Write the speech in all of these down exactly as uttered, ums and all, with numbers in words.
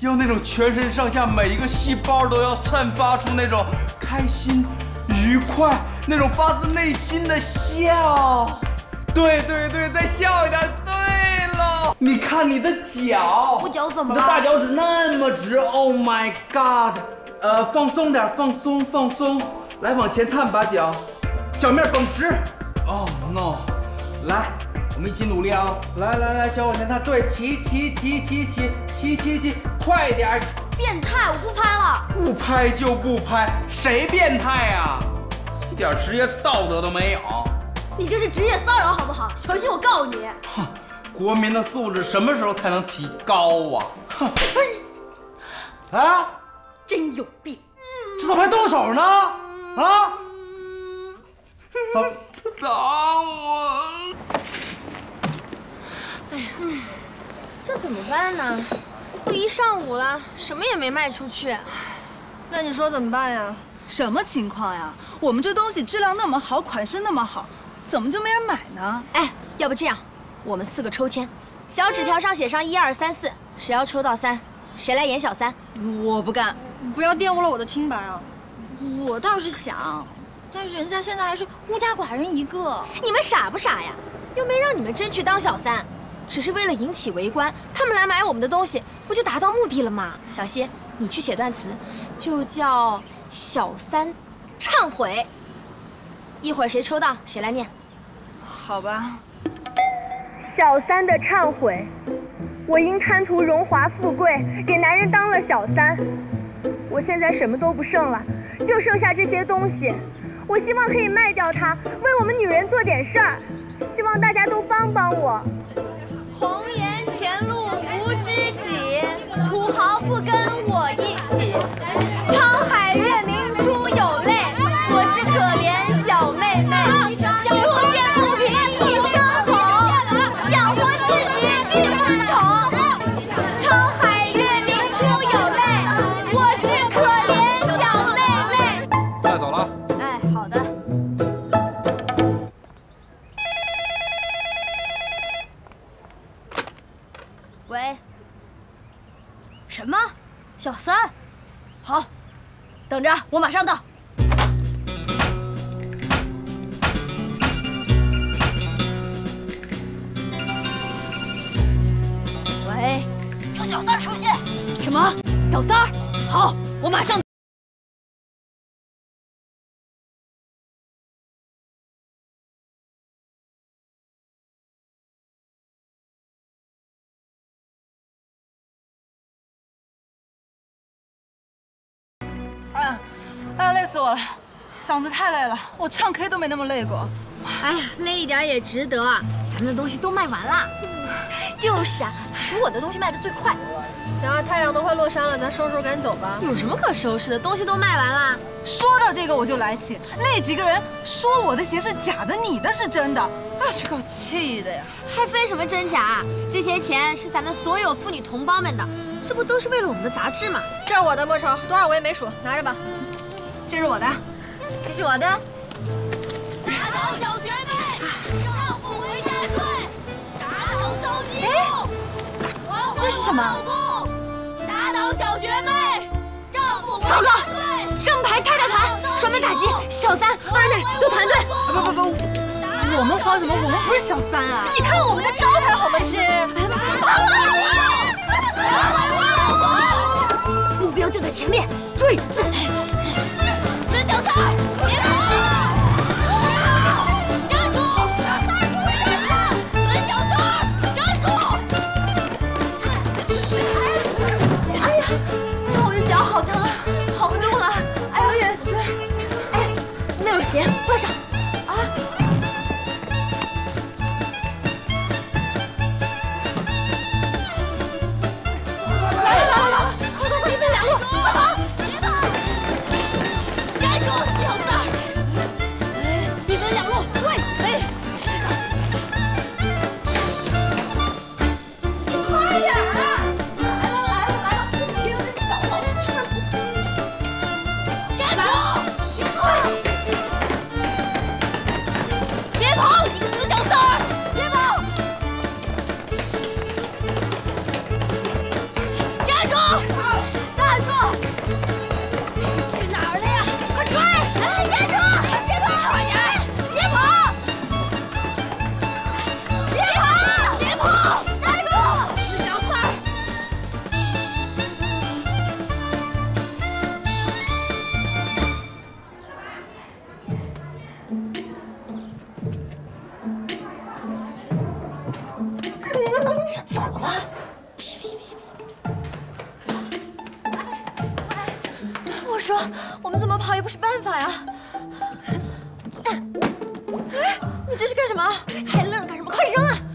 要那种全身上下每一个细胞都要散发出那种开心、愉快、那种发自内心的笑。对对对，再笑一点。对了，你看你的脚， 我脚怎么了？ 你的大脚趾那么直 ，Oh my God！ 呃，放松点，放松放松，来往前探把脚，脚面绷直。Oh no！ 来。 我们一起努力啊！来来来，脚往前探，对，骑骑骑骑骑骑骑骑，快点！ 变态，我不拍了。 不拍就不拍，谁变态呀？一点职业道德都没有。 你这是职业骚扰，好不好？小心我告你！ 哼，国民的素质什么时候才能提高啊？哼！啊！ 真有病！ 这怎么还动手呢？啊！怎么打我？ 哎呀，这怎么办呢？都一上午了，什么也没卖出去。那你说怎么办呀？ 什么情况呀？我们这东西质量那么好，款式那么好，怎么就没人买呢？ 哎，要不这样，我们四个抽签，小纸条上写上一二三四，谁要抽到三，谁来演小三。 我不干， 不要玷污了我的清白啊！ 我倒是想，但是人家现在还是孤家寡人一个。 你们傻不傻呀？又没让你们真去当小三。 只是为了引起围观，他们来买我们的东西，不就达到目的了吗？小希，你去写段词，就叫“小三忏悔”。一会儿谁抽到谁来念。 好吧。 小三的忏悔，我因贪图荣华富贵，给男人当了小三。我现在什么都不剩了，就剩下这些东西。我希望可以卖掉它，为我们女人做点事儿。希望大家都帮帮我。 红颜前路无知己，土豪不跟我一起。沧海月明珠有泪，我是可怜小妹妹。路见不平一声吼，养活自己并不丑。沧海月明珠有泪，我是可怜小妹妹。 带走了。 哎，好的。 喂，什么？小三？好，等着，我马上到。喂，有小三出现。什么？小三儿？好，我马上。 哎，哎呀，累死我了，嗓子太累了，我唱 K 都没那么累过。 哎呀，累一点也值得，咱们的东西都卖完了。 就是啊，数我的东西卖的最快。 行啊，太阳都快落山了，咱收拾赶紧走吧。 有什么可收拾的？东西都卖完了。 说到这个我就来气，那几个人说我的鞋是假的，你的是真的，哎，这够气的呀！ 还分什么真假？这些钱是咱们所有妇女同胞们的，这不都是为了我们的杂志吗？ 这是我的，莫愁，多少我也没数，拿着吧。 这是我的， 这是我的。 打倒小学妹，丈夫回家睡；打倒骚鸡妇，还回我老公；打倒小学妹，丈夫回家睡。 正牌太太团专门打击小三、二妹都团队。 不不不，我们慌什么？我们不是小三啊！ 你看我们的招牌好吗，亲？ 目标就在前面，追！ 死小三儿，别跑！站住！小三儿不认了！死小三儿，站住！ 哎呀，我的脚好疼啊，跑不动了。哎，我也是。哎，那会儿鞋换上。啊。 了。我说，我们怎么跑也不是办法呀。哎，你这是干什么？还愣着干什么？快扔啊！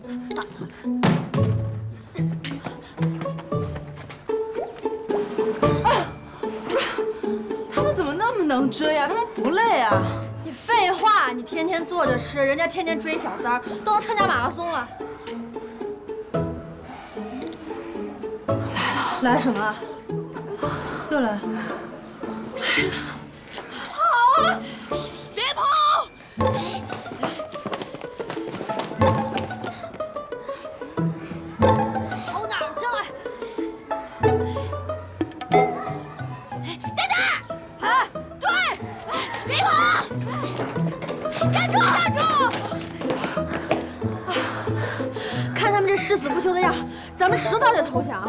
能追呀、啊？他们不累啊？ 你废话！你天天坐着吃，人家天天追小三儿，都能参加马拉松了。来了，来什么？又来？来了。 跑啊！别跑！跑哪儿去了？ 誓死不休的样，咱们迟早得投降。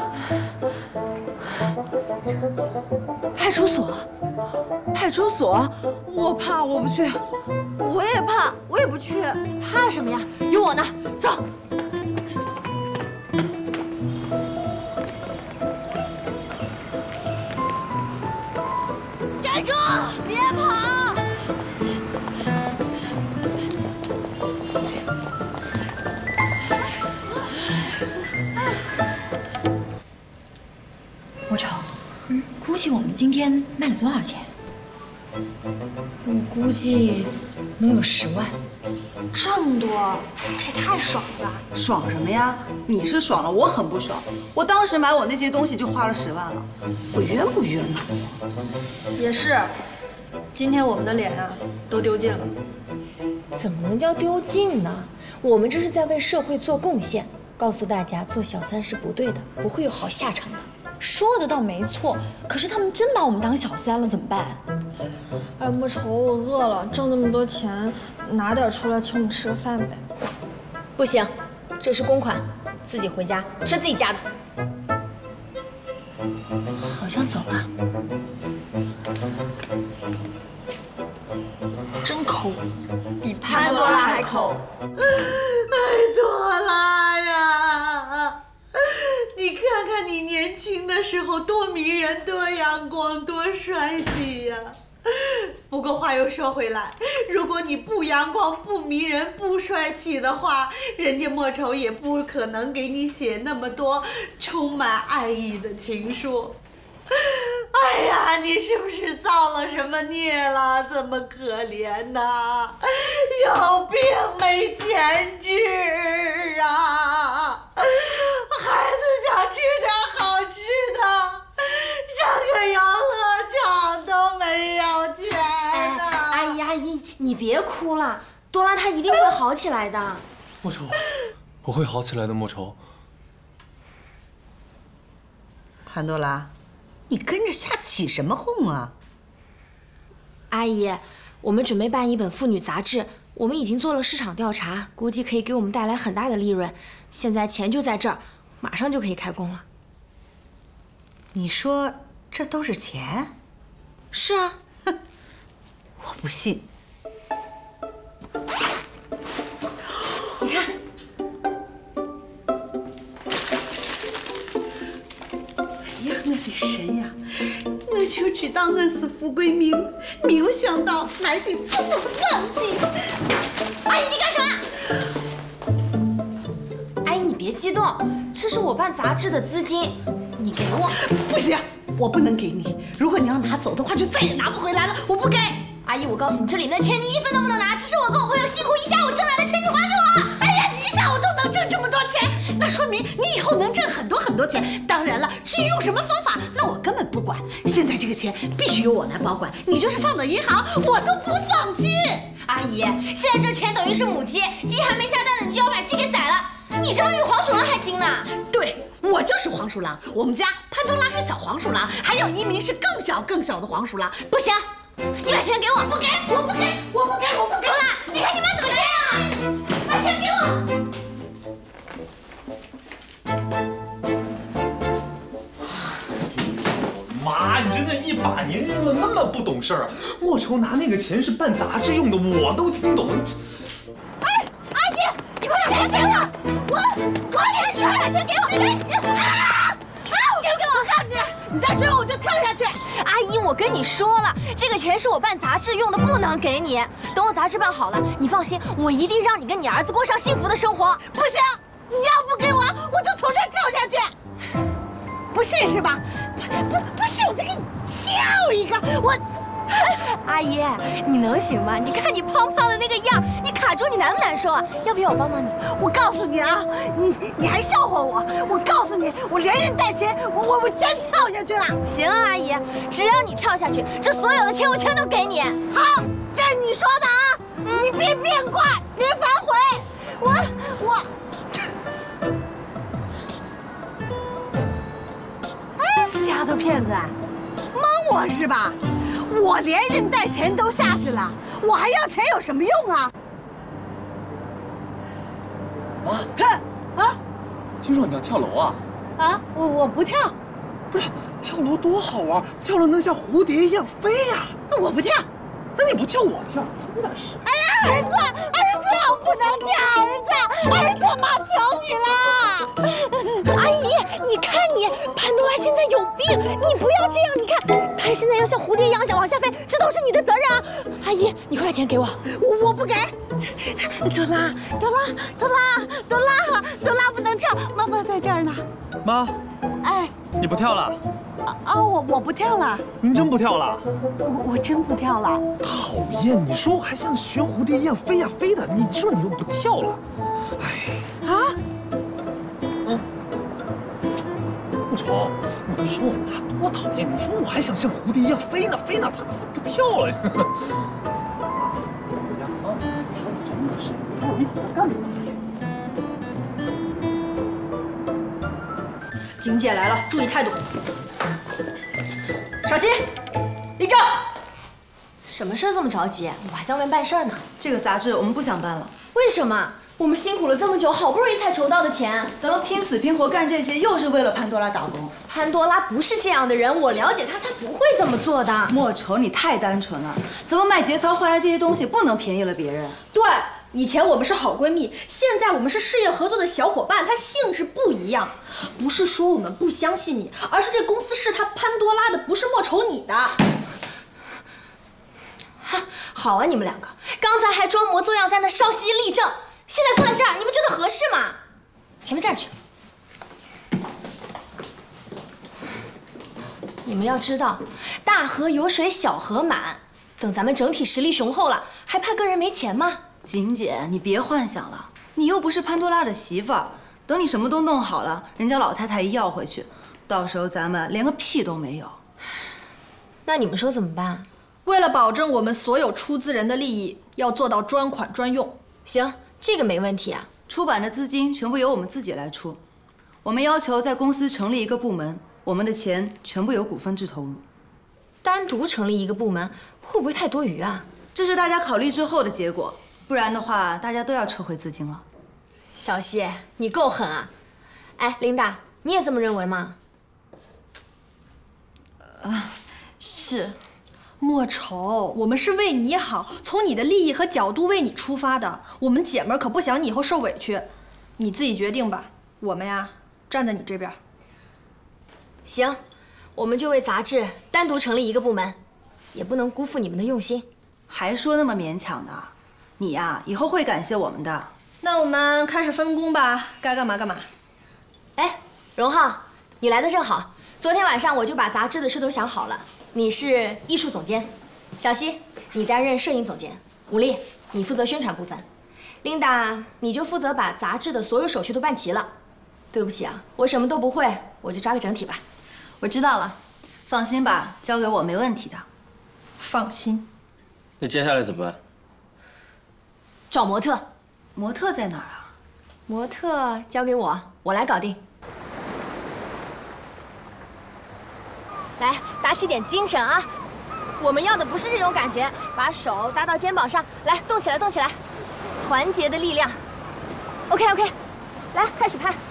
派出所， 派出所，我怕，我不去。 我也怕，我也不去。怕什么呀？有我呢，走。 站住！别跑！ 莫愁，嗯，估计我们今天卖了多少钱？ 我估计能有十万。 这么多，这也太爽了吧！ 爽什么呀？你是爽了，我很不爽。我当时买我那些东西就花了十万了，我冤不冤呢？ 也是，今天我们的脸啊都丢尽了。 怎么能叫丢尽呢？我们这是在为社会做贡献，告诉大家做小三是不对的，不会有好下场的。 说的倒没错，可是他们真把我们当小三了，怎么办？ 哎，莫愁，我饿了，挣那么多钱，拿点出来请我们吃个饭呗。 不行，这是公款，自己回家吃自己家的。好像走了，真抠， 比潘多拉还抠。 潘多拉呀！ 你看看你年轻的时候多迷人、多阳光、多帅气呀！不过话又说回来，如果你不阳光、不迷人、不帅气的话，人家莫愁也不可能给你写那么多充满爱意的情书。哎呀，你是不是造了什么孽了？这么可怜呐，有病没钱治啊！孩子想吃点好吃的，上个游乐场都没有钱呢。 哎，阿姨阿姨，你别哭了，多拉她一定会好起来的。 莫愁，我会好起来的，莫愁。 潘多拉。 你跟着瞎起什么哄啊？ 阿姨，我们准备办一本妇女杂志，我们已经做了市场调查，估计可以给我们带来很大的利润。现在钱就在这儿，马上就可以开工了。 你说这都是钱？ 是啊。 哼，我不信。你看。 我的神呀！我就知道我是富贵命，没有想到来的这么旺的。 阿姨，你干什么？阿姨，你别激动，这是我办杂志的资金，你给我。 不行，我不能给你。如果你要拿走的话，就再也拿不回来了。我不给。 阿姨，我告诉你，这里面的钱你一分都不能拿，这是我跟我朋友辛苦一下午挣来的钱，你还给我。 哎呀，你一下午都能挣这么多钱，那说明你以后能挣很多很多钱。当然了，至于用什么方法，那我根本不管。现在这个钱必须由我来保管，你就是放到银行，我都不放心。 阿姨，现在这钱等于是母鸡，鸡还没下蛋呢，你就要把鸡给宰了，你这比黄鼠狼还精呢。 对，我就是黄鼠狼，我们家潘多拉是小黄鼠狼，还有一名是更小更小的黄鼠狼。 不行。 你把钱给我！ 不给！我不给！我不给！我不给！ 多拉，你看你妈怎么这样！把钱给我！妈，你真的一把年纪了，那么不懂事儿啊！莫愁拿那个钱是办杂志用的，我都听懂。 哎，阿姨，你快把钱给我！我我你跳下去给我！啊！啊！给不给我？我告诉你，你再追我我就跳下去。 阿姨，我跟你说了，这个钱是我办杂志用的，不能给你。等我杂志办好了，你放心，我一定让你跟你儿子过上幸福的生活。 不行，你要不给我，我就从这儿跳下去。不信是吧？不不不信，我就给你跳一个。我。 阿姨，你能行吗？你看你胖胖的那个样，你卡住你难不难受啊？要不要我帮帮你？ 我告诉你啊，你你还笑话我？我告诉你，我连人带钱，我我我真跳下去了。 行啊，阿姨，只要你跳下去，这所有的钱我全都给你。 好，这是你说的啊，嗯、你别变卦，别反悔。我我，哎，丫头片子，蒙我是吧？ 我连人带钱都下去了，我还要钱有什么用啊？ 妈， 看啊！ 听说你要跳楼啊？ 啊，我我不跳。 不是，跳楼多好玩，跳楼能像蝴蝶一样飞呀！ 我不跳。 那你不跳，我跳，有点事。 哎呀，儿子，儿子，我不能跳，儿子，儿子，妈求你了！ 阿姨，你看你，潘多拉现在有病，你不要这样。你看，她现在要像蝴蝶一样想往下飞，这都是你的责任啊！阿姨，你快把钱给我， 我我不给。多拉，多拉，多拉，多拉，多拉不能跳，妈妈在这儿呢。 妈， 哎， 你不跳了？ 哦，我我不跳了。 您真不跳了？ 我我真不跳了。 讨厌！你说我还像学蝴蝶一样飞呀飞的，你说你又不跳了，哎。 啊？ 嗯。不愁，你说我妈多讨厌！你说我还想像蝴蝶一样飞呢飞呢，她不跳了。回家啊！你说你真的是，我你干嘛？ 景姐来了，注意态度。少熙，立正。 什么事这么着急？我还在外面办事呢。 这个杂志我们不想办了。 为什么？我们辛苦了这么久，好不容易才筹到的钱， 咱们拼死拼活干这些，又是为了潘多拉打工。 潘多拉不是这样的人，我了解她，她不会这么做的。 莫愁，你太单纯了。咱们卖节操换来这些东西，不能便宜了别人。 对。 以前我们是好闺蜜，现在我们是事业合作的小伙伴，它性质不一样。不是说我们不相信你，而是这公司是他潘多拉的，不是莫愁你的。 哈，好啊，你们两个，刚才还装模作样在那稍息立正，现在坐在这儿，你们觉得合适吗？前面站着去。你们要知道，大河有水小河满，等咱们整体实力雄厚了，还怕个人没钱吗？ 景姐，你别幻想了，你又不是潘多拉的媳妇儿。等你什么都弄好了，人家老太太一要回去，到时候咱们连个屁都没有。 那你们说怎么办？ 为了保证我们所有出资人的利益，要做到专款专用。 行，这个没问题啊。 出版的资金全部由我们自己来出，我们要求在公司成立一个部门，我们的钱全部由股份制投入。 单独成立一个部门，会不会太多余啊？ 这是大家考虑之后的结果。 不然的话，大家都要撤回资金了。 小希，你够狠啊！哎，琳达，你也这么认为吗？ 啊，是。莫愁，我们是为你好，从你的利益和角度为你出发的。我们姐们儿可不想你以后受委屈，你自己决定吧。我们呀，站在你这边。 行，我们就为杂志单独成立一个部门，也不能辜负你们的用心。 还说那么勉强的？ 你呀，以后会感谢我们的。 那我们开始分工吧，该干嘛干嘛。 哎，荣浩，你来的正好。昨天晚上我就把杂志的事都想好了。你是艺术总监，小希你担任摄影总监，武丽你负责宣传部分，琳达你就负责把杂志的所有手续都办齐了。对不起啊，我什么都不会，我就抓个整体吧。 我知道了，放心吧，交给我没问题的。 放心。 那接下来怎么办？ 找模特， 模特在哪儿啊？ 模特交给我，我来搞定。来，打起点精神啊！我们要的不是这种感觉，把手搭到肩膀上，来，动起来，动起来，团结的力量。OK OK， 来，开始拍，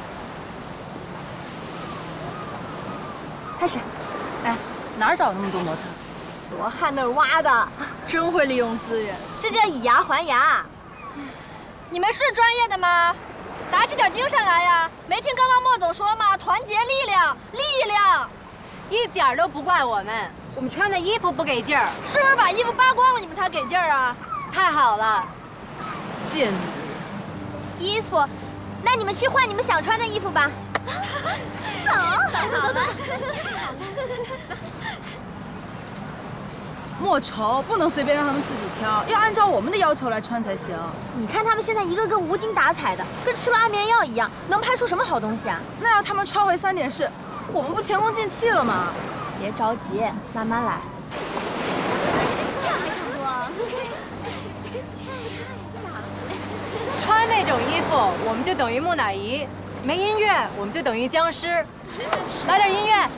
开始。 哎，哪儿找那么多模特？ 罗汉那儿挖的， 真会利用资源， 这叫以牙还牙。 你们是专业的吗？ 打起点精神来呀！没听刚刚莫总说吗？团结力量，力量。 一点都不怪我们，我们穿的衣服不给劲儿。 是不是把衣服扒光了你们才给劲儿啊？ 太好了， 贱女人！ 衣服，那你们去换你们想穿的衣服吧。 走，好了。 莫愁，不能随便让他们自己挑，要按照我们的要求来穿才行。 你看他们现在一个个无精打采的，跟吃了安眠药一样，能拍出什么好东西啊？ 那要他们穿回三点式，我们不前功尽弃了吗？ 别着急，慢慢来。 这样还差不多啊。这下好了。 穿那种衣服，我们就等于木乃伊；没音乐，我们就等于僵尸。来点音乐。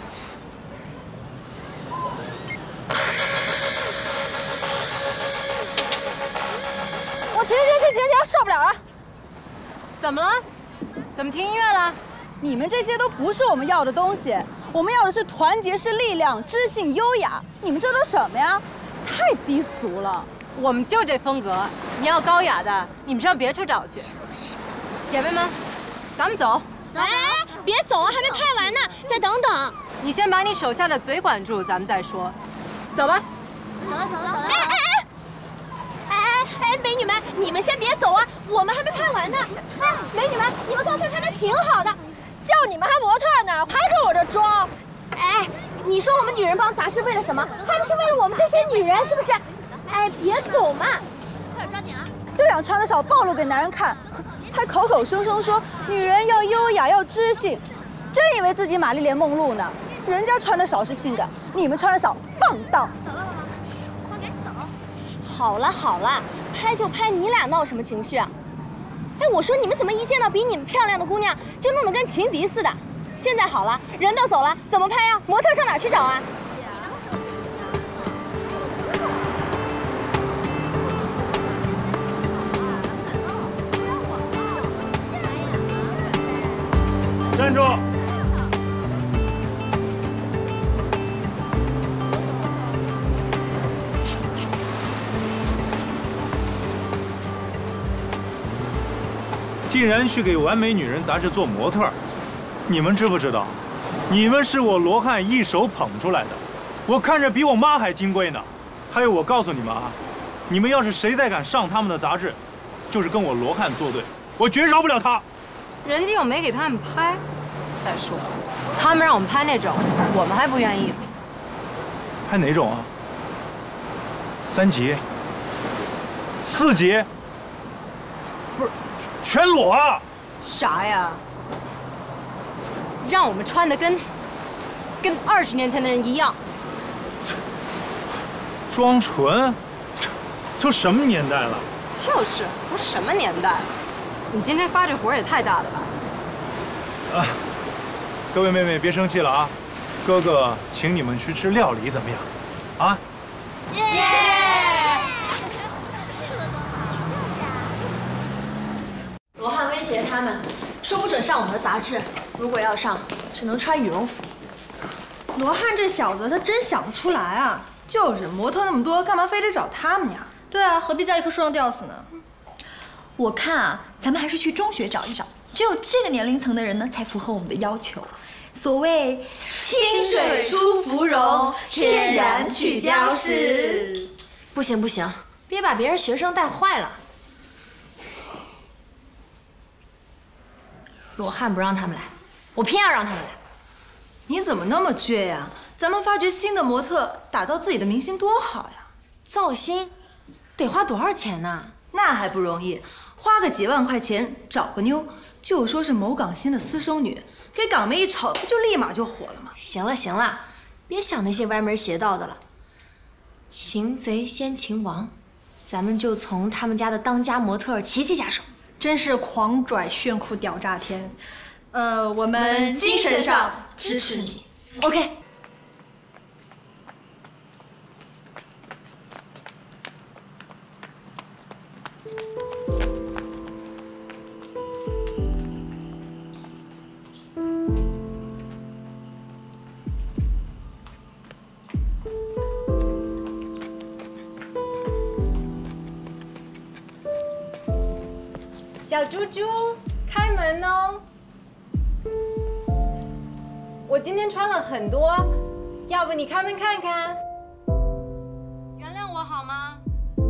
我停停停停停，受不了了！ 怎么了？怎么听音乐了？ 你们这些都不是我们要的东西，我们要的是团结是力量，知性优雅。你们这都什么呀？太低俗了。 我们就这风格，你要高雅的，你们上别处找去。姐妹们，咱们走。 哎，别走啊，还没拍完呢，再等等。 你先把你手下的嘴管住，咱们再说。走吧。 走了走了走了。 哎哎哎！哎哎哎，美女们，你们先别走啊，我们还没拍完呢。哎，美女们，你们刚才拍的挺好的，叫你们还模特呢，还跟我这装。哎，你说我们女人帮杂志为了什么？还不是为了我们这些女人，是不是？哎，别走嘛， 快点抓紧啊！ 就想穿的少暴露给男人看，还口口声声说女人要优雅要知性，真以为自己玛丽莲梦露呢？人家穿的少是性感，你们穿的少放荡。 走了，快赶紧走。 好了好了，拍就拍，你俩闹什么情绪啊？哎，我说你们怎么一见到比你们漂亮的姑娘就弄得跟情敌似的？现在好了，人都走了，怎么拍啊？模特上哪去找啊？ 站住！竟然去给《完美女人》杂志做模特，你们知不知道？你们是我罗汉一手捧出来的，我看着比我妈还金贵呢。还有，我告诉你们啊，你们要是谁再敢上他们的杂志，就是跟我罗汉作对，我绝饶不了他。 人家又没给他们拍。再说，他们让我们拍那种，我们还不愿意。 拍哪种啊？三级、四级，不是全裸啊？ 啥呀？让我们穿的跟跟二十年前的人一样。 装纯？都什么年代了？ 就是，都什么年代？你今天发这火也太大了吧？ 啊！各位妹妹别生气了啊，哥哥请你们去吃料理怎么样？啊？ 耶！罗汉威胁他们，说不准上我们的杂志，如果要上，只能穿羽绒服。 罗汉这小子他真想不出来啊！ 就是模特那么多，干嘛非得找他们呀？ 对啊，何必在一棵树上吊死呢？ 我看啊，咱们还是去中学找一找，只有这个年龄层的人呢，才符合我们的要求。所谓清水出芙蓉，天然去雕饰。 不行不行，别把别人学生带坏了。罗汉不让他们来，我偏要让他们来。 你怎么那么倔呀？咱们发掘新的模特，打造自己的明星多好呀！ 造星得花多少钱呢？ 那还不容易，花个几万块钱找个妞，就说是某港星的私生女，给港媒一炒，不就立马就火了吗？ 行了行了，别想那些歪门邪道的了。擒贼先擒王，咱们就从他们家的当家模特琪琪下手。 真是狂拽炫酷屌炸天！呃，我们精神上支持你。 OK。 小猪猪，开门。 门哦。我今天穿了很多，要不你开门看看？原谅我好吗？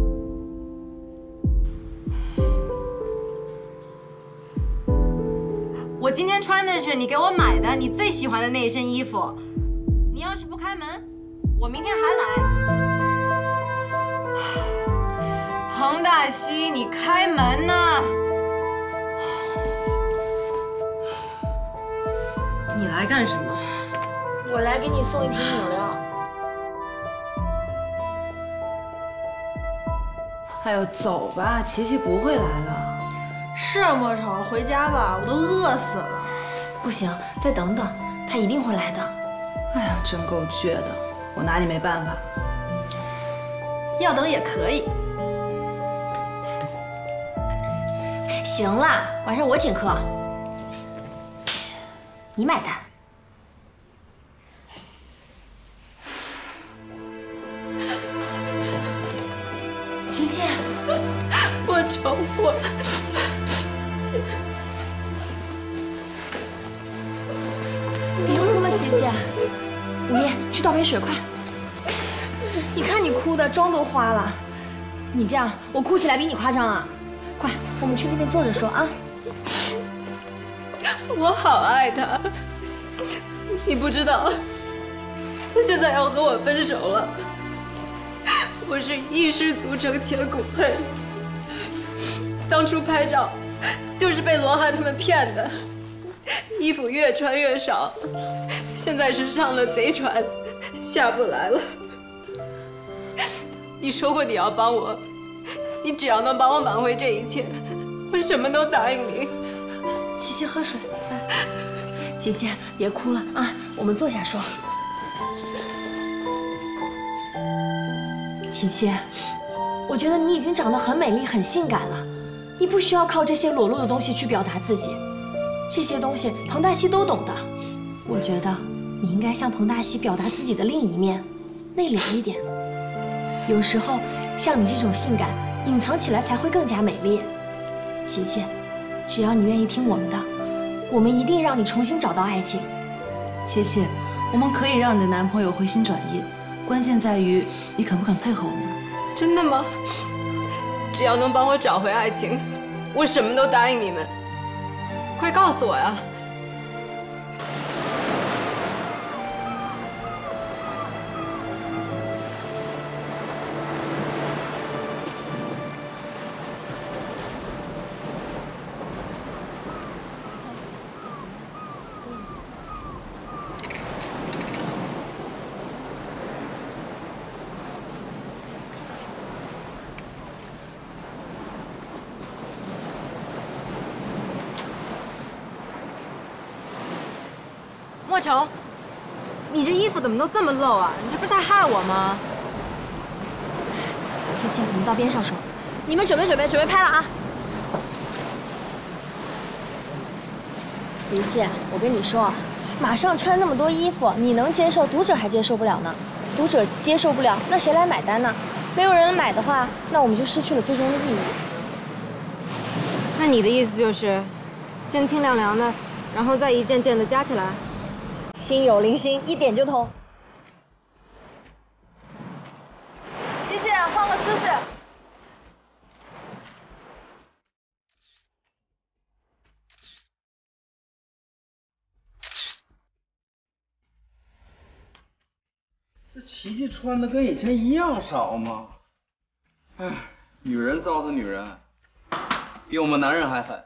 我今天穿的是你给我买的你最喜欢的那一身衣服。你要是不开门，我明天还来。彭大西，你开门呐！你来干什么？ 我来给你送一瓶饮料。 哎呦，走吧，琪琪不会来了。 是啊，莫愁，回家吧，我都饿死了。 不行，再等等，他一定会来的。 哎呀，真够倔的，我拿你没办法。 要等也可以。 行了，晚上我请客，你买单。琪琪， 莫愁，我别哭了，琪琪。五烈，去倒杯水，快！你看你哭的，妆都花了。你这样，我哭起来比你夸张啊！快，我们去那边坐着说啊。 我好爱他，你不知道，他现在要和我分手了。我是一失足成千古恨。当初拍照就是被罗汉他们骗的，衣服越穿越少，现在是上了贼船，下不来了。你说过你要帮我，你只要能帮我挽回这一切，我什么都答应你。 琪琪，喝水。琪琪，别哭了啊，我们坐下说。琪琪，我觉得你已经长得很美丽、很性感了，你不需要靠这些裸露的东西去表达自己。这些东西彭大西都懂的。我觉得你应该向彭大西表达自己的另一面，内敛一点。有时候像你这种性感，隐藏起来才会更加美丽。琪琪，只要你愿意听我们的，我们一定让你重新找到爱情。 琪琪，我们可以让你的男朋友回心转意，关键在于你肯不肯配合我们。 真的吗？只要能帮我找回爱情，我什么都答应你们。快告诉我呀！ 莫愁，你这衣服怎么都这么露啊？你这不是在害我吗？ 琪琪，我们到边上说。你们准备准备准备拍了啊！琪琪，我跟你说，马上穿那么多衣服，你能接受，读者还接受不了呢。读者接受不了，那谁来买单呢？没有人买的话，那我们就失去了最终的意义。 那你的意思就是，先清亮亮的，然后再一件件的加起来？心有灵犀，一点就通。 琪琪，换个姿势。 这琪琪穿的跟以前一样少吗？哎，女人糟蹋女人，比我们男人还狠。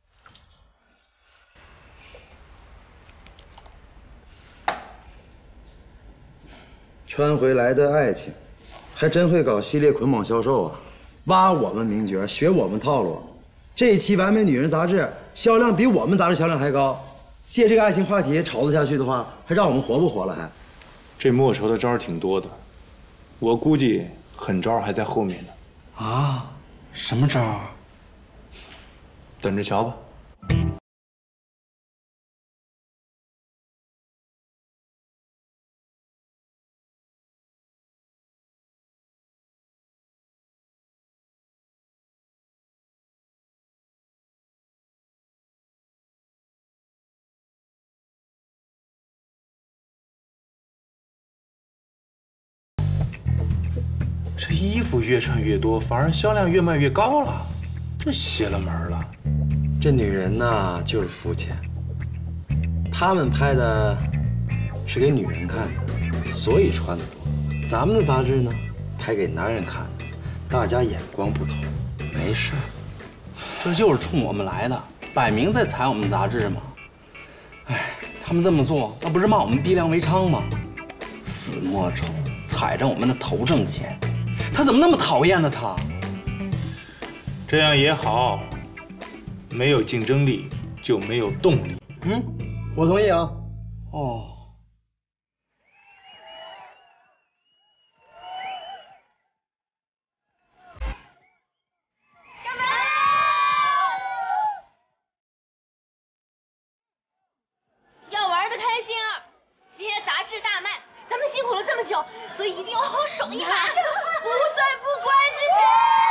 穿回来的爱情，还真会搞系列捆绑销售啊！挖我们名角，学我们套路。这一期《完美女人》杂志销量比我们杂志销量还高。借这个爱情话题炒作下去的话，还让我们活不活了还？ 这莫愁的招儿挺多的，我估计狠招还在后面呢。 啊？什么招？ 等着瞧吧。 这衣服越穿越多，反而销量越卖越高了，这邪了门了。 这女人呐，就是肤浅。他们拍的是给女人看的，所以穿的多。咱们的杂志呢，拍给男人看的，大家眼光不同，没事。 这就是冲我们来的，摆明在踩我们杂志嘛。哎，他们这么做，那不是骂我们逼良为娼吗？死莫愁，踩着我们的头挣钱，他怎么那么讨厌呢？他这样也好，没有竞争力就没有动力。 嗯，我同意啊。 哦。 要玩的开心啊！今天杂志大卖，咱们辛苦了这么久，所以一定要好好爽一把，不醉不归之天。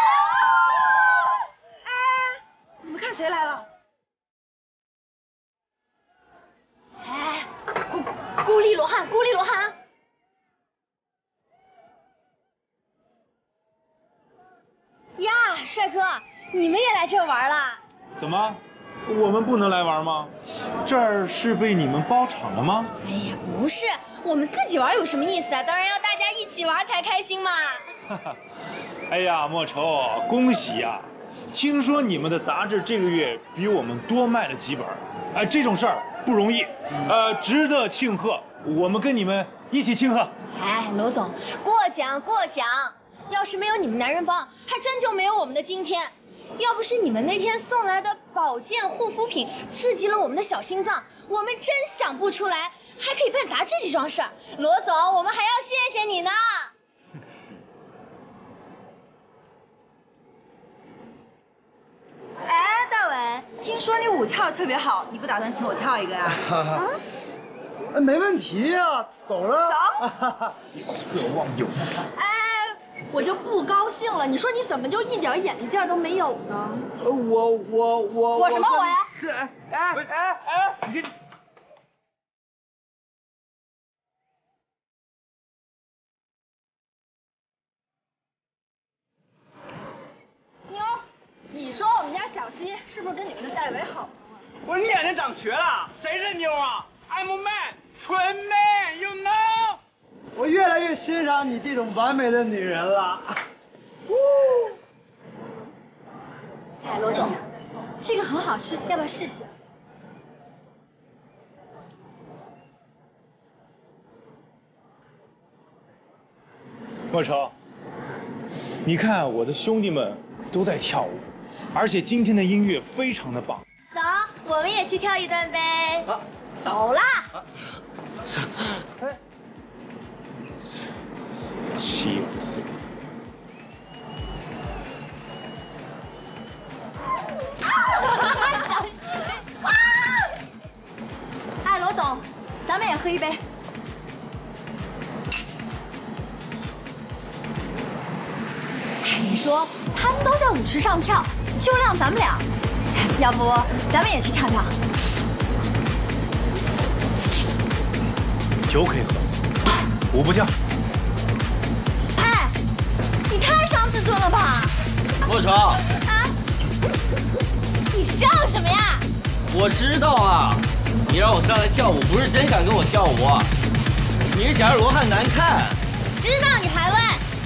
哎，你们看谁来了？ 哎，孤孤立罗汉，孤立罗汉。呀，帅哥，你们也来这儿玩啦？ 怎么，我们不能来玩吗？这儿是被你们包场了吗？ 哎呀，不是，我们自己玩有什么意思啊？当然要大家一起玩才开心嘛。 哎呀，莫愁，恭喜呀！听说你们的杂志这个月比我们多卖了几本，哎，这种事儿不容易，呃，值得庆贺。我们跟你们一起庆贺。 哎，罗总，过奖过奖。要是没有你们男人帮，还真就没有我们的今天。要不是你们那天送来的保健护肤品刺激了我们的小心脏，我们真想不出来还可以办杂志这桩事儿。罗总，我们还要谢谢你呢。 哎，大伟，听说你舞跳得特别好，你不打算请我跳一个呀？ 啊？呃，没问题呀，走了。 走。 色忘友。 哎，我就不高兴了。你说你怎么就一点眼力劲儿都没有呢？ 我我我我什么我呀？ 哎哎哎！你妞，你说我们家小西是不是跟你们的戴维好？ 不是你眼睛长瘸了？谁是妞啊 ？I'm a man， 纯 man，you know。 我越来越欣赏你这种完美的女人了。 哎，罗总，这个很好吃，要不要试试？ 莫愁，你看我的兄弟们都在跳舞，而且今天的音乐非常的棒。 走，我们也去跳一段呗。 啊、 走啦。 啊哎，气死！ 小心！啊！哎，罗总，咱们也喝一杯。哎，你说他们都在舞池上跳，就让咱们俩，要不咱们也去跳跳？ 酒可以喝，舞不跳。 哎，你太伤自尊了吧！ 莫愁， 啊！你笑什么呀？ 我知道啊，你让我上来跳舞，不是真想跟我跳舞，你是想让罗汉难看。 知道你排位。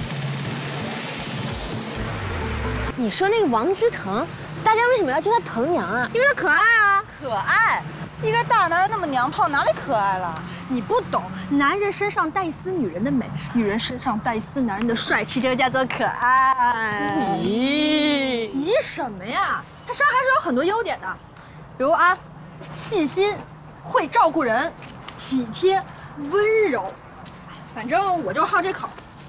你说那个王之腾，大家为什么要叫他腾娘啊？因为他可爱啊。 可爱？一个大男人那么娘炮，哪里可爱了？ 你不懂，男人身上带一丝女人的美，女人身上带一丝男人的帅气，这个叫做可爱。 咦咦什么呀？他身上还是有很多优点的，比如啊，细心，会照顾人，体贴，温柔。反正我就好这口。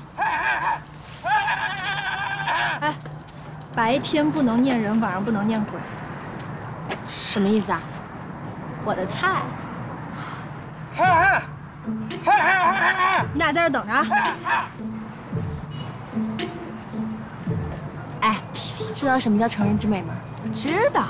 哎，白天不能念人，晚上不能念鬼。 什么意思啊？我的菜。 你俩在这等着啊。 哎，知道什么叫成人之美吗？ 知道。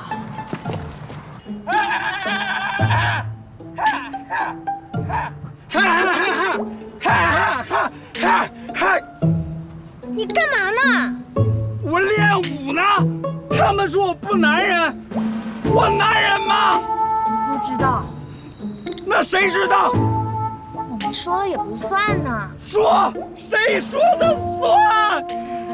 你干嘛呢？ 我练舞呢。他们说我不男人，我男人吗？ 不知道。 那谁知道？ 我们说了也不算呢。 说，谁说的算？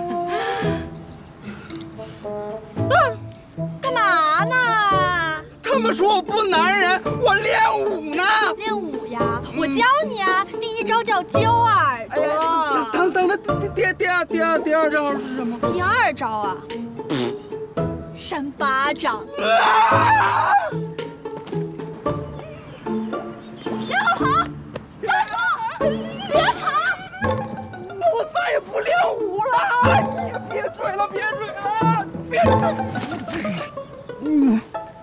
干嘛呢？ 他们说我不男人，我练舞呢。 练舞呀，我教你啊。第一招叫揪耳朵。 等等等，第第第二第二第二招是什么？ 第二招啊，扇巴掌。 啊！ 别跑！站住！别跑！ 那我再也不练舞了！别追了，别追了，别追！嗯。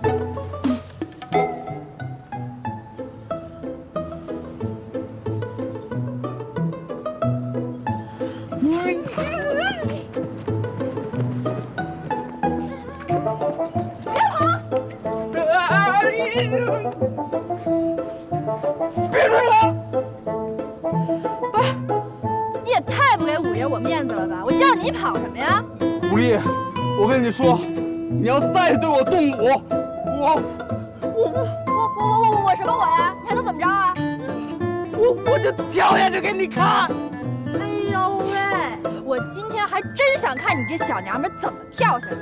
别追了！ 不是，你也太不给五爷我面子了吧！我叫你跑什么呀？ 武力，我跟你说，你要再对我动武，我我我我我我什么我呀？你还能怎么着啊？ 我我就跳下去给你看！ 哎呦喂！我今天还真想看你这小娘们怎么跳下去。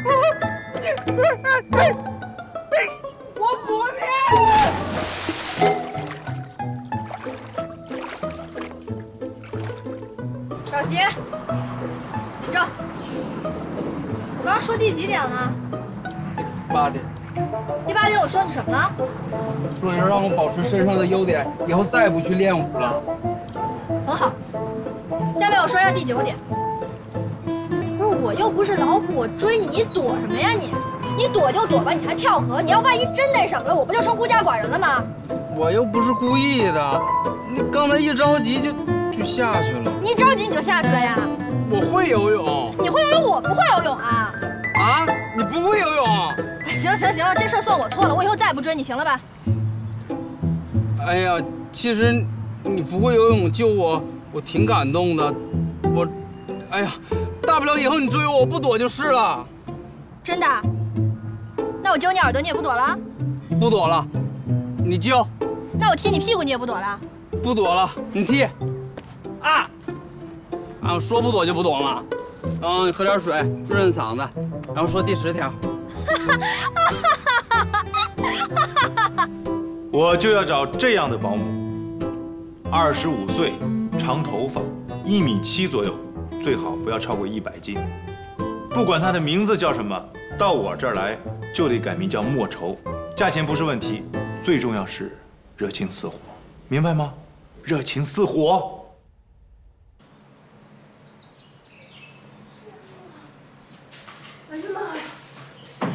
我不练。 小席，你这，我刚刚说第几点了？ 八点。 第八点我说你什么呢？ 说你让我保持身上的优点，以后再也不去练舞了。 很好。下面我说一下第九点。不是，我又不是老虎，我追你，你躲什么呀你？你躲就躲吧，你还跳河，你要万一真那什么了，我不就成孤家寡人了吗？ 我又不是故意的，你刚才一着急就就下去了。 你一着急你就下去了呀？ 我会游泳。 你会游泳，我不会游泳啊？ 啊？你不会游泳？ 行了行了行了，这事儿算我错了，我以后再也不追你，行了吧？ 哎呀，其实你不会游泳救我，我挺感动的。我，哎呀，大不了以后你追我，我不躲就是了。 真的？那我揪你耳朵，你也不躲了？ 不躲了。你揪。 那我踢你屁股，你也不躲了？ 不躲了，你踢。啊！啊，我说不躲就不躲嘛。然后你喝点水润润嗓子，然后说第十条。 我就要找这样的保姆，二十五岁，长头发，一米七左右，最好不要超过一百斤。不管她的名字叫什么，到我这儿来就得改名叫莫愁。价钱不是问题，最重要是热情似火，明白吗？热情似火。 哎呀妈呀！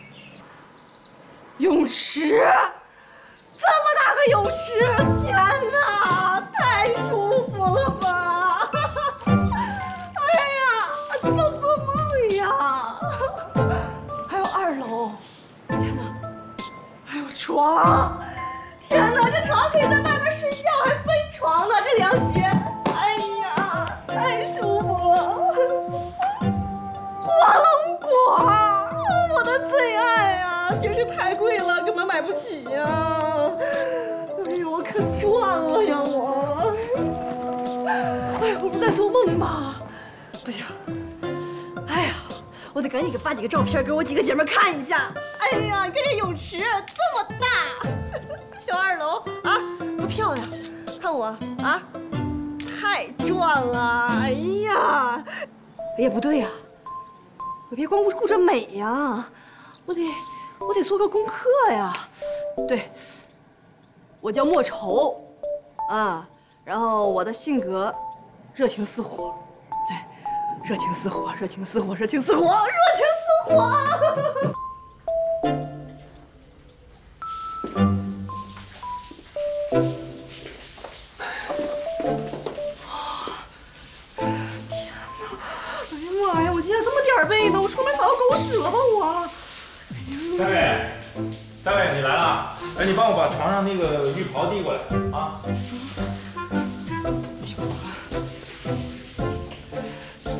泳池，这么大个泳池，天哪，太舒服了吧！哎呀，像做梦一样。还有二楼，天哪，还有床，天哪，这床可以在外面睡觉，还飞床呢，这凉鞋，哎呀，太舒服了。火龙果，我的最爱啊！平时太贵了，根本买不起呀。哎呦，我可赚了呀我！哎呀，我不是在做梦吧？不行，哎呀，我得赶紧给发几个照片，给我几个姐妹看一下。哎呀，你看这泳池这么大，小二楼啊，多漂亮！看我啊，太赚了！哎呀，哎呀，不对呀。我别光顾着美呀，我得我得做个功课呀。对，我叫莫愁，啊，然后我的性格热情似火，对，热情似火，热情似火，热情似火，热情似火。被呢，我出门踩到狗屎了吧我！ 大卫，大卫，你来了！哎，你帮我把床上那个浴袍递过来啊！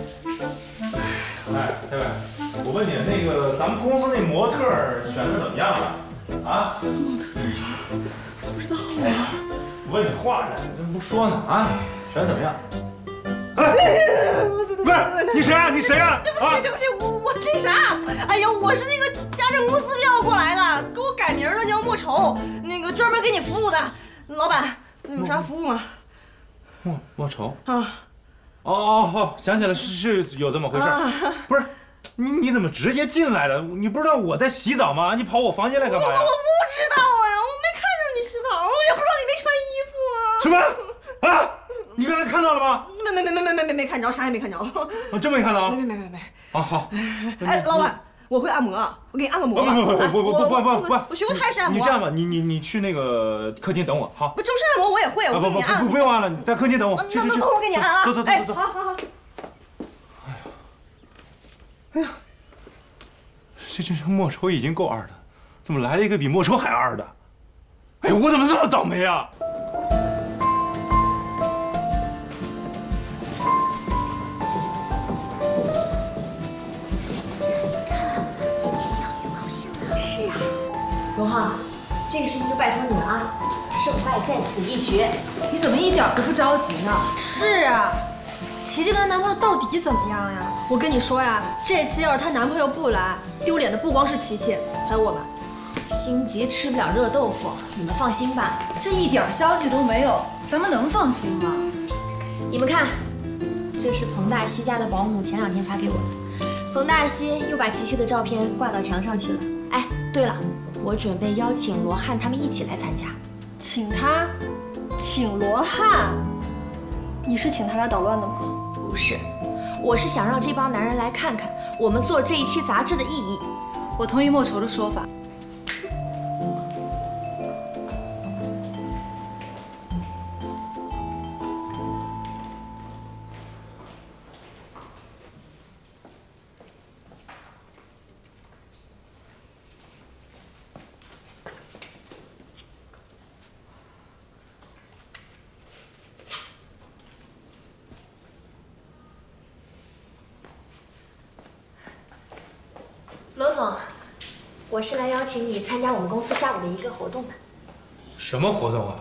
咱们公司那模特选的怎么样了？啊？ 模特啊？不知道啊。 问你话呢，你怎么不说呢？啊？选的怎么样？哎，不是你谁啊？你谁啊？ 对不起，对不起，我我那啥，哎呀，我是那个家政公司调过来的，给我改名了，叫莫愁，那个专门给你服务的。老板，你有啥服务吗？ 莫莫愁啊。 哦哦哦，想起来是是有这么回事，啊、不是，你你怎么直接进来了？你不知道我在洗澡吗？你跑我房间来干嘛呀？ 我我不知道啊，我没看着你洗澡，我也不知道你没穿衣服啊。 什么？啊？你刚才看到了吗？ 没没没没没没没没看着，啥也没看着。 我真没看到？ 没没没没没。 啊好。 哎，老板，我会按摩，我给你按个摩吧。 不不不不不不不不， 我学过泰式按摩。 你这样吧，你你你去那个客厅等我，好。 不，周身按摩我也会，我给你按。 不不不用按了，你在客厅等我。 那那等会儿给你按啊。 走走走走走。 好好好。 哎呀，哎呀，这这这莫愁已经够二的，怎么来了一个比莫愁还二的？哎呀，我怎么这么倒霉啊？ 是啊，荣浩，这个事情就拜托你了啊，胜败在此一决。 你怎么一点都不着急呢？ 是啊，琪琪跟她男朋友到底怎么样呀？我跟你说呀，这次要是她男朋友不来，丢脸的不光是琪琪，还有我们。 心急吃不了热豆腐，你们放心吧。 这一点消息都没有，咱们能放心吗？ 你们看，这是彭大西家的保姆前两天发给我的。彭大西又把琪琪的照片挂到墙上去了。哎，对了，我准备邀请罗汉他们一起来参加。 请他？请罗汉？你是请他来捣乱的吗？ 不是，我是想让这帮男人来看看我们做这一期杂志的意义。 我同意莫愁的说法。 罗总，我是来邀请你参加我们公司下午的一个活动的。 什么活动啊？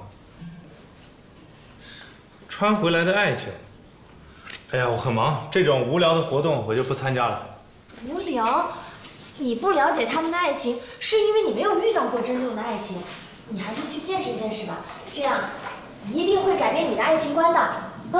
穿回来的爱情。哎呀，我很忙，这种无聊的活动我就不参加了。 无聊？你不了解他们的爱情，是因为你没有遇到过真正的爱情。你还是去见识见识吧，这样一定会改变你的爱情观的。啊？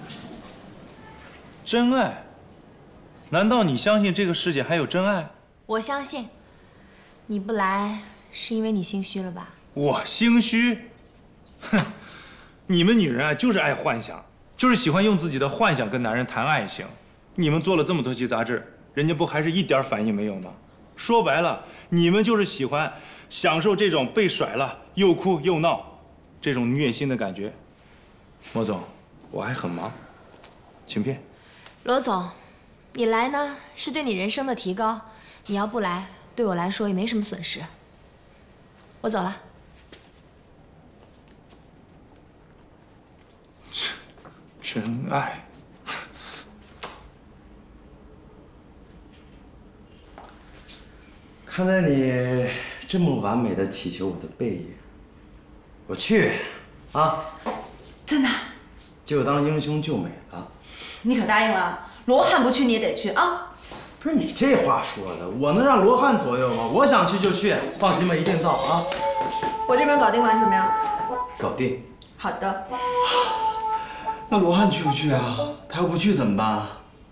真爱？难道你相信这个世界还有真爱？ 我相信，你不来是因为你心虚了吧？ 我心虚？哼，你们女人啊，就是爱幻想，就是喜欢用自己的幻想跟男人谈爱情。你们做了这么多期杂志，人家不还是一点反应没有吗？说白了，你们就是喜欢享受这种被甩了又哭又闹这种虐心的感觉。莫总，我还很忙，请便。 罗总，你来呢是对你人生的提高。你要不来，对我来说也没什么损失。我走了。 真爱。 看在你这么完美的祈求我的背影，我去啊！ 真的？ 就当英雄救美了。 你可答应了，罗汉不去你也得去啊！ 不是你这话说的，我能让罗汉左右吗？我想去就去，放心吧，一定到啊！ 我这边搞定了，你怎么样？ 搞定。 好的。 那罗汉去不去啊？他要不去怎么办？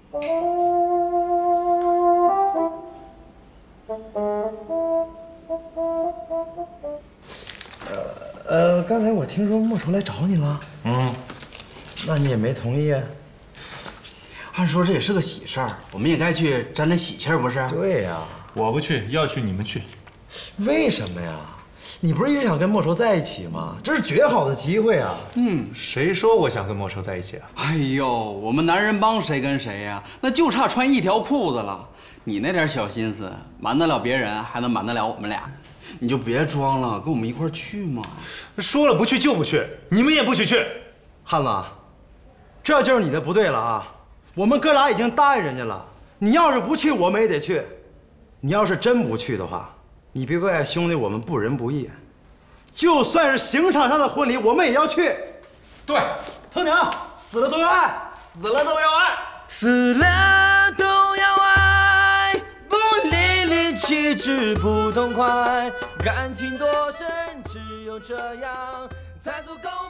呃呃，刚才我听说莫愁来找你了。 嗯， 那你也没同意啊？ 按说这也是个喜事儿，我们也该去沾沾喜气儿，不是？ 对呀， 我不去，要去你们去。 为什么呀？你不是一直想跟莫愁在一起吗？这是绝好的机会啊！ 嗯，谁说我想跟莫愁在一起啊？ 哎呦，我们男人帮谁跟谁呀？那就差穿一条裤子了。你那点小心思，瞒得了别人，还能瞒得了我们俩？你就别装了，跟我们一块儿去嘛。 说了不去就不去，你们也不许去。 汉子，这就是你的不对了啊！我们哥俩已经答应人家了，你要是不去，我们也得去。 你要是真不去的话，你别怪兄弟我们不仁不义。就算是刑场上的婚礼，我们也要去。 对， 头娘，死了都要爱，死了都要爱， 死了都要爱，不离离弃之不痛快，感情多深，只有这样才足够。